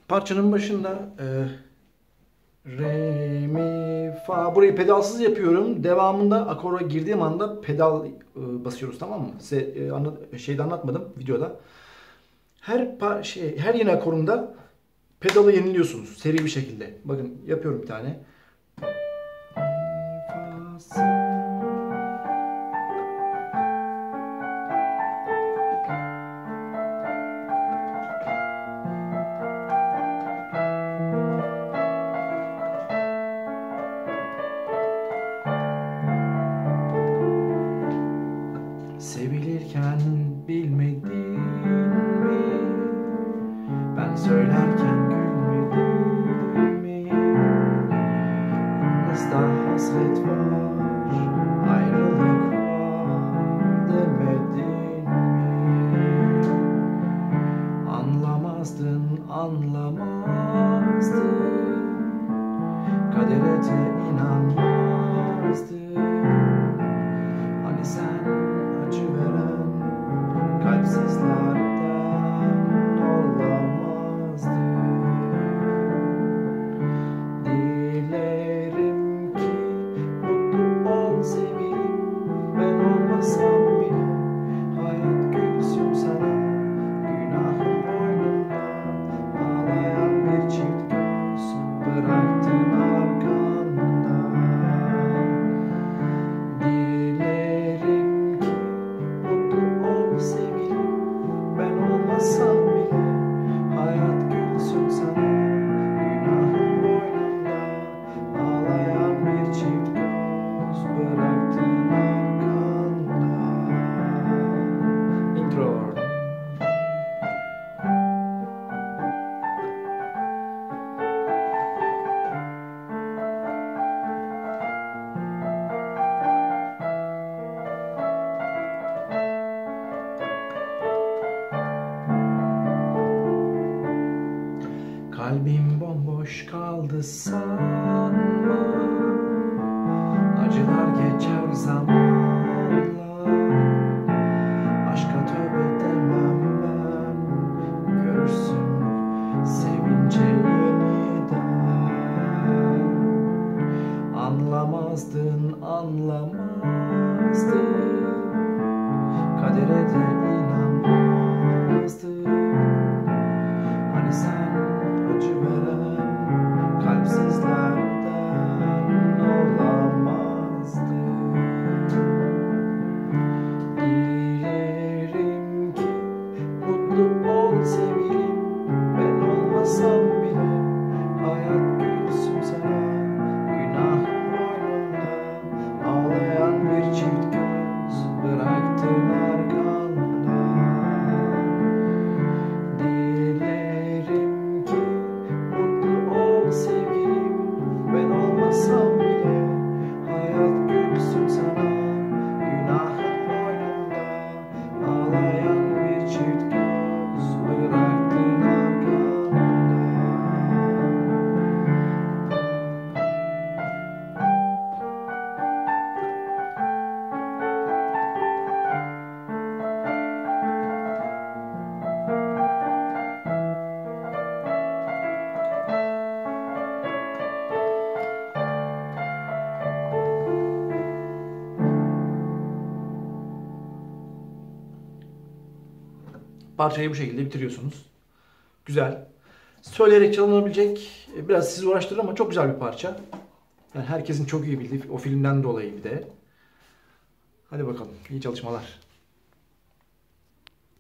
Parçanın başında re, mi, fa. Burayı pedalsız yapıyorum. Devamında akora girdiğim anda pedal basıyoruz, tamam mı? Size şeyde anlatmadım videoda. Her yeni akorunda pedalı yeniliyorsunuz seri bir şekilde. Bakın yapıyorum bir tane. Fa, si. Sevilirken bilmedin mi? Ben söylerken gülmedin mi? Aramızda hasret var, ayrılık var demedin mi? Anlamazdın, anlamazdın, kadere de inanmazdın. Hani sen acı veren kalpsizlerden olamazdın. Dilerim ki mutlu ol sevgilim, ben olmasam bile hayat gülsün sana. Günahın boynunda ağlayan bir çift göz bıraktın arkanda. Dilerim ki mutlu ol sevgilim, ben olmasam bile hayat gülsün sana. Günahın boynunda ağlayan bir çift göz bıraktın arkanda. Intro. Kalbim bomboş kaldı sanma, acılar geçer zamanla. Aşka tövbe demem ben, görürsün sevince yeniden. Anlamazdın, anlamazdın, kadere de inanmazdın. Hani sen acı veren kalpsizlerden olamazdın. Dilerim ki mutlu ol sevgilim, ben olmasam bile hayat gülsün sana. Günahın boynunda ağlayan bir çift göz bıraktın arkanda. Dilerim ki mutlu ol sevgilim, ben olmasam bile hayat gülsün sana. Günahın boynunda ağlayan bir çift göz bıraktın arkanda. Parçayı bu şekilde bitiriyorsunuz. Güzel. Söyleyerek çalınabilecek, biraz sizi uğraştırır ama çok güzel bir parça. Yani herkesin çok iyi bildiği, o filmden dolayı bir de. Hadi bakalım, iyi çalışmalar.